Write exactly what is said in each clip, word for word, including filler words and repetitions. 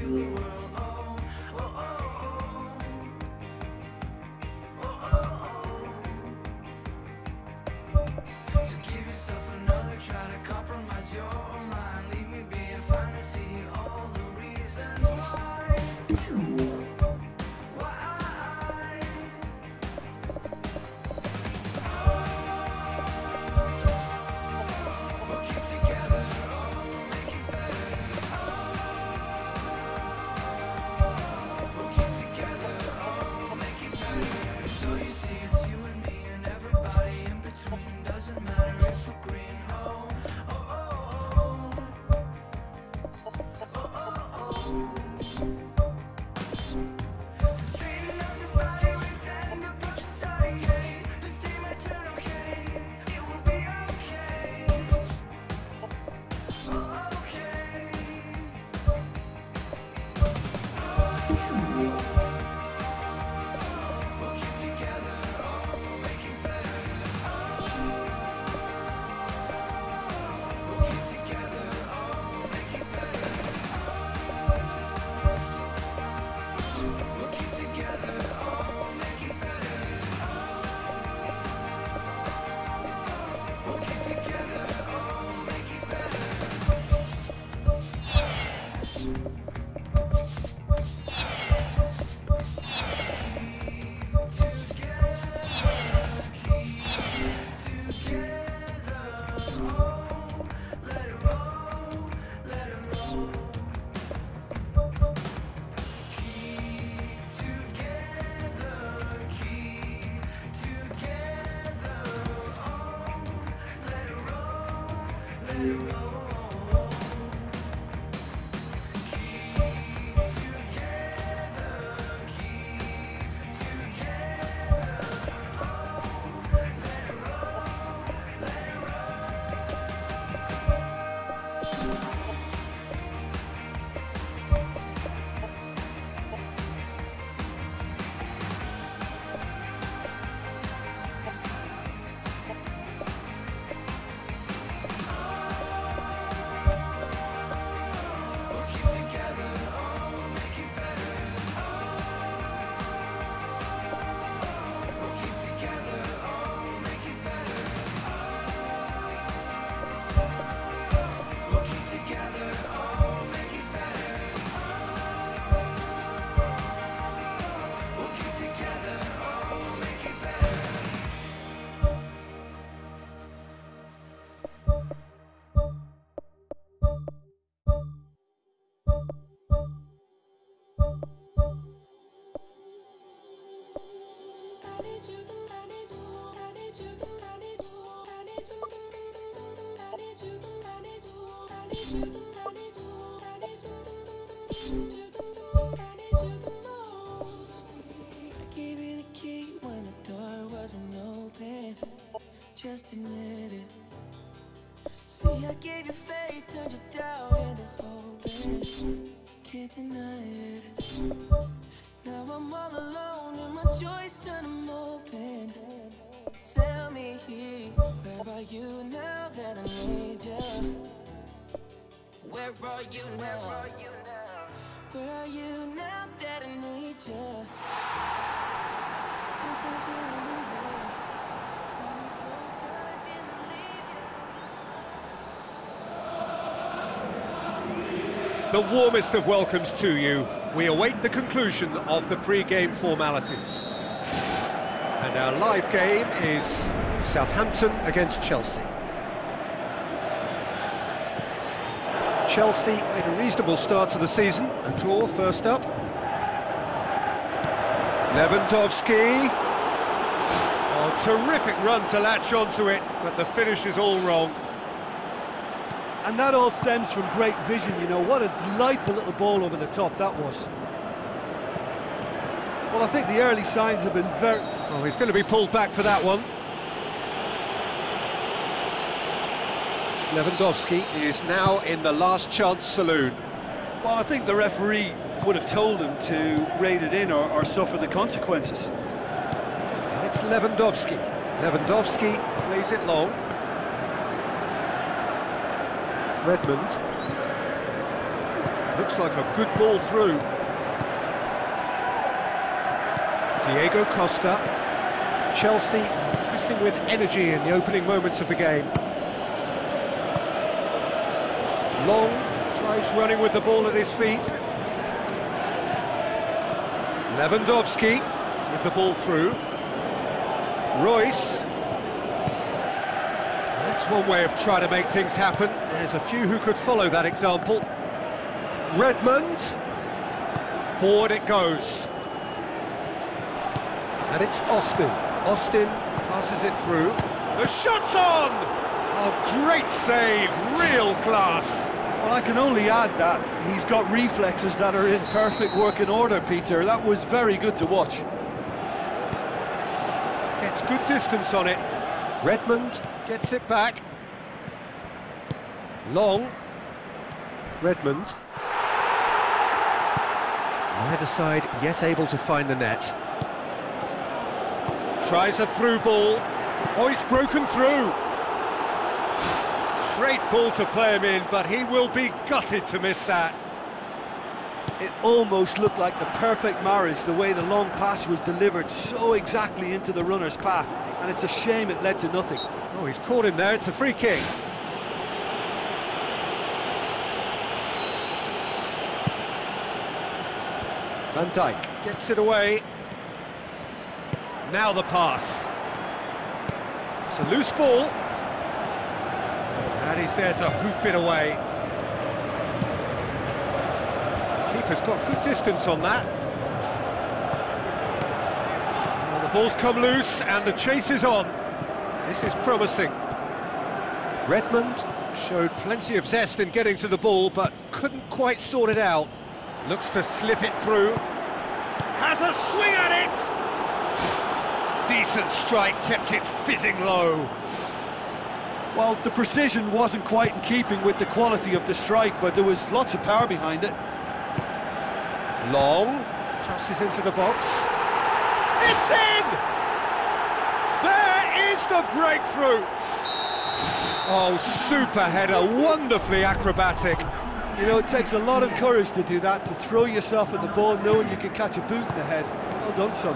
feel the world. Oh, oh, oh, oh, oh, oh. So give yourself another try to compromise your mind. Leave me be a fantasy, all the reasons why. Why? We'll keep together, oh, we'll make it better. We'll keep together, oh, we'll make it better. So you see it's you and me and everybody in between. Doesn't matter if we're green. Oh, oh, oh, oh, oh, oh, oh. So straighten up your body, raise and approach the starting gate. This day might turn okay, it will be okay. Oh, okay. We'll keep together, oh, we'll make it better. We'll keep together, oh, we'll make it better. We'll keep together, oh, we'll make it better. We'll keep together, oh, we'll make it I gave you the key when the door wasn't open. Just admit it. See, I gave you faith, turned your doubt into hope. Can't deny it. Now I'm all alone and my joys turn them open. Tell me, where are you now that I need you? Where are you now? Where are you now that I need you? The warmest of welcomes to you. We await the conclusion of the pre-game formalities. And our live game is Southampton against Chelsea. Chelsea made a reasonable start to the season. A draw first up. Lewandowski. Oh, terrific run to latch onto it, but the finish is all wrong. And that all stems from great vision, you know. What a delightful little ball over the top that was. Well, I think the early signs have been very... Oh, he's going to be pulled back for that one. Lewandowski is now in the last chance saloon. Well, I think the referee would have told him to rein it in or, or suffer the consequences. And it's Lewandowski. Lewandowski plays it long. Redmond. Looks like a good ball through. Diego Costa. Chelsea pressing with energy in the opening moments of the game. Long tries running with the ball at his feet. Lewandowski with the ball through. Royce. That's one way of trying to make things happen. There's a few who could follow that example. Redmond. Forward it goes. And it's Austin. Austin passes it through. The shot's on! Oh, great save, real class. Well, I can only add that he's got reflexes that are in perfect working order, Peter. That was very good to watch. Gets good distance on it. Redmond gets it back. Long. Redmond. Neither side yet able to find the net. Tries a through ball. Oh, he's broken through. Great ball to play him in, but he will be gutted to miss that. It almost looked like the perfect marriage, the way the long pass was delivered so exactly into the runner's path. And it's a shame it led to nothing. Oh, he's caught him there. It's a free kick. Van Dijk gets it away. Now the pass. It's a loose ball. And he's there to hoof it away. Keeper's got good distance on that. Well, the ball's come loose and the chase is on. This is promising. Redmond showed plenty of zest in getting to the ball, but couldn't quite sort it out. Looks to slip it through. Has a swing at it! Decent strike, kept it fizzing low. Well, the precision wasn't quite in keeping with the quality of the strike, but there was lots of power behind it. Long, crosses into the box. It's in! There is the breakthrough! Oh, super header, wonderfully acrobatic. You know, it takes a lot of courage to do that, to throw yourself at the ball knowing you can catch a boot in the head. Well done, son.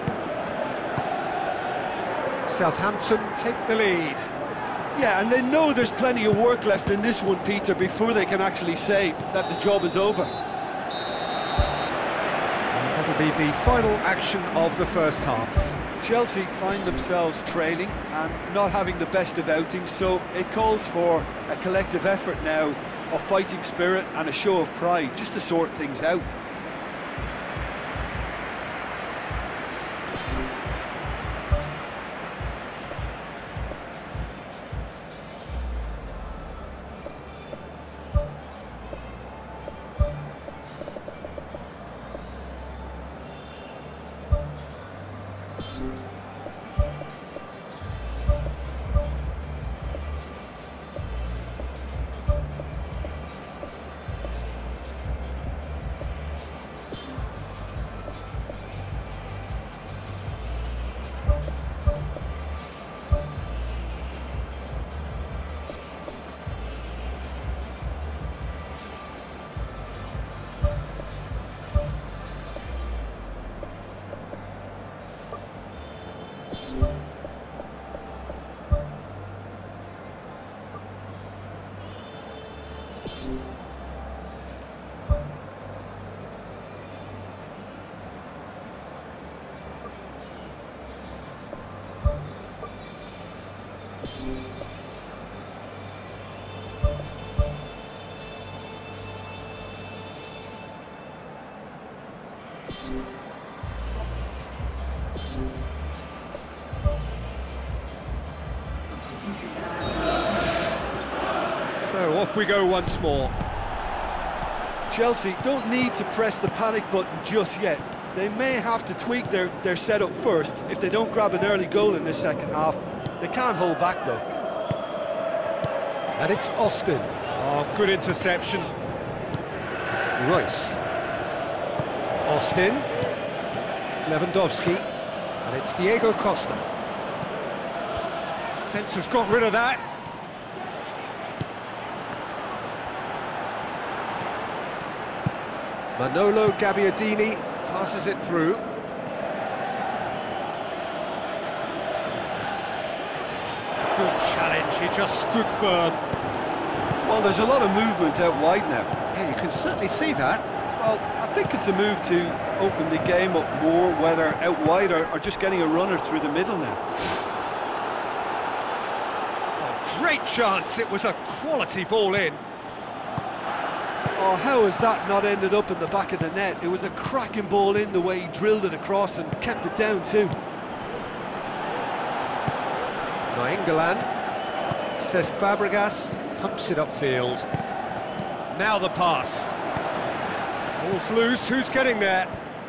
Southampton take the lead. Yeah, and they know there's plenty of work left in this one, Peter, before they can actually say that the job is over. And that'll be the final action of the first half. Chelsea find themselves trailing and not having the best of outings, so it calls for a collective effort now of fighting spirit and a show of pride, just to sort things out. So off we go once more. Chelsea don't need to press the panic button just yet. They may have to tweak their, their setup first if they don't grab an early goal in this second half. They can't hold back though. And it's Austin. Oh, good interception. Royce. Austin. Lewandowski. And it's Diego Costa. Defence has got rid of that. Manolo Gabbiadini passes it through. Good challenge, he just stood firm. Well, there's a lot of movement out wide now. Yeah, you can certainly see that. Well, I think it's a move to open the game up more, whether out wide or, or just getting a runner through the middle now. Oh, great chance, it was a quality ball in. Oh, how has that not ended up in the back of the net? It was a cracking ball in the way he drilled it across and kept it down too. Nainggolan, Cesc Fabregas pumps it upfield. Now the pass. Ball's loose, who's getting there?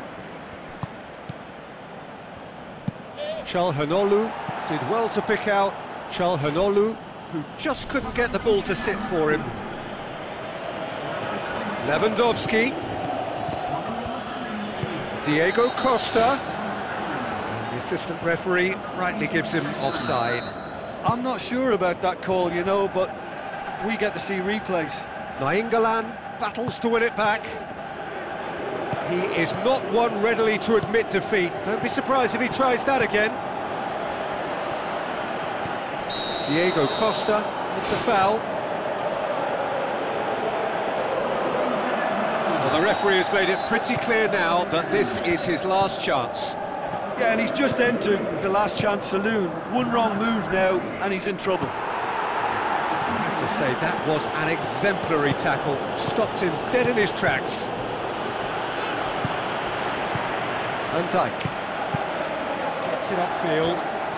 Çalhanoğlu did well to pick out Çalhanoğlu, who just couldn't get the ball to sit for him. Lewandowski. Diego Costa. And the assistant referee rightly gives him offside. I'm not sure about that call, you know, but we get to see replays. Nainggolan battles to win it back. He is not one readily to admit defeat. Don't be surprised if he tries that again. Diego Costa with the foul. Well, the referee has made it pretty clear now that this is his last chance. Yeah, and he's just entered the last chance saloon. One wrong move now, and he's in trouble. I have to say, that was an exemplary tackle. Stopped him dead in his tracks. Van Dijk gets it upfield.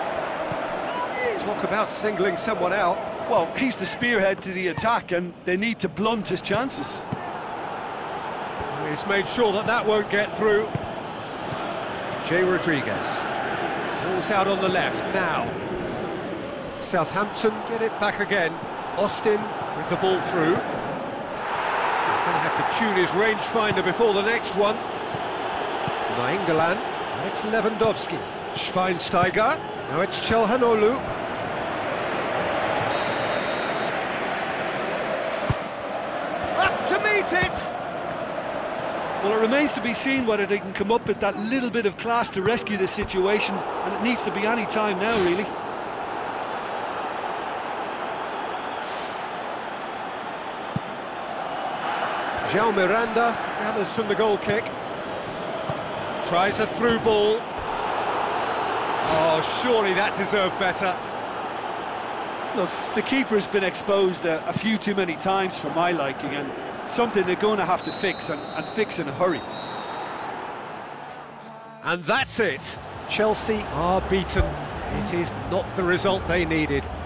Talk about singling someone out. Well, he's the spearhead to the attack, and they need to blunt his chances. He's made sure that that won't get through. Jay Rodriguez. Ball's out on the left now. Southampton get it back again. Austin with the ball through. He's going to have to tune his rangefinder before the next one. Nainggolan, and it's Lewandowski. Schweinsteiger, now it's Çalhanoğlu. Up to meet it! Well, it remains to be seen whether they can come up with that little bit of class to rescue this situation, and it needs to be any time now, really. João Miranda gathers from the goal kick. Tries a through ball. Oh, surely that deserved better. Look, the keeper's been exposed a, a few too many times for my liking, and something they're going to have to fix, and, and fix in a hurry. And that's it. Chelsea are beaten. It is not the result they needed.